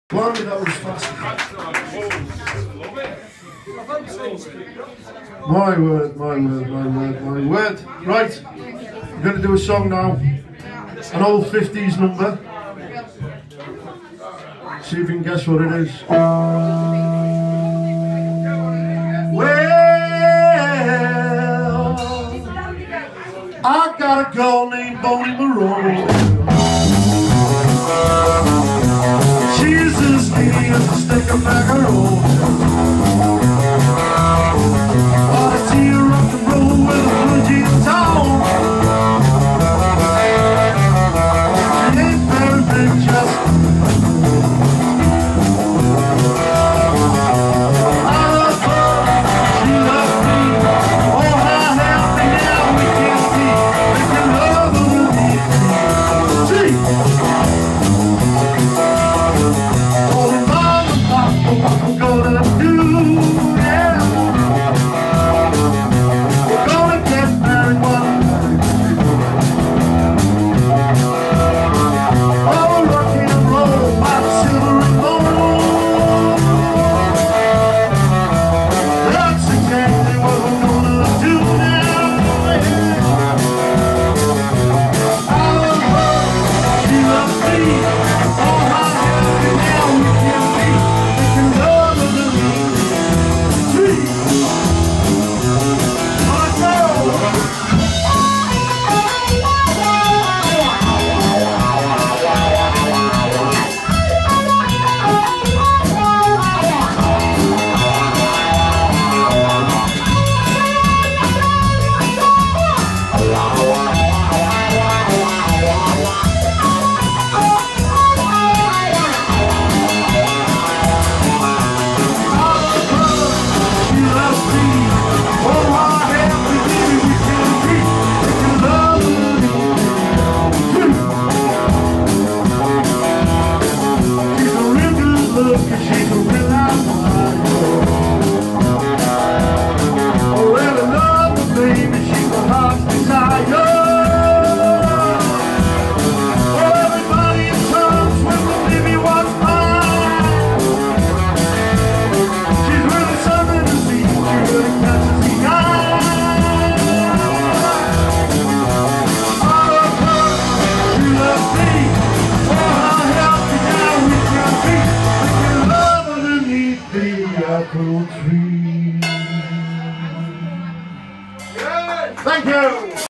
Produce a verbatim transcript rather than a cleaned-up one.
Blimey, that was fast. My word, my word, my word, my word. Right, we're going to do a song now. An old fifties number. See if you can guess what it is. Well, I got a girl named Boney Maroney. She's as skinny as a stick of back.